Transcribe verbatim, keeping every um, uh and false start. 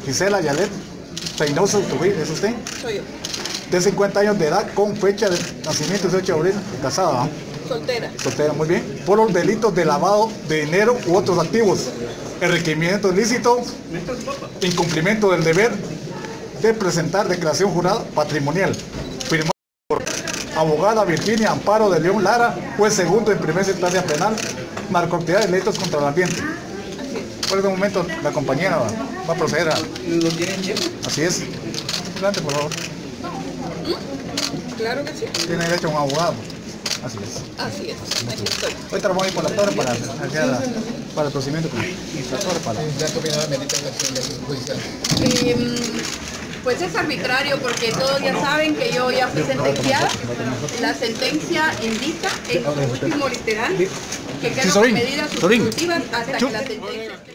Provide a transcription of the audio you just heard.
Gisela Yalet Reynoso Tubí, ¿es usted? Soy yo. De cincuenta años de edad, con fecha de nacimiento dieciocho de abril, casada, ¿no? Soltera. Soltera, muy bien. Por los delitos de lavado de dinero u otros activos, enriquecimiento ilícito, incumplimiento del deber de presentar declaración jurada patrimonial. Firmado por abogada Virginia Amparo de León Lara, juez segundo en primera instancia penal, narcoactividad de delitos contra el ambiente. Por este momento la compañera va, va a proceder a... ¿Lo tienen bien? Así es. Adelante, por favor. Claro que sí. Tiene derecho a un abogado. Así es. Así es. Aquí estoy. Ahorita vamos a ir por la torre para, la, para el procedimiento. La torre para... Eh, pues es arbitrario porque todos ya saben que yo ya fui sentenciada. La sentencia indica en su último literal que quedan medidas sustitutivas hasta que la sentencia...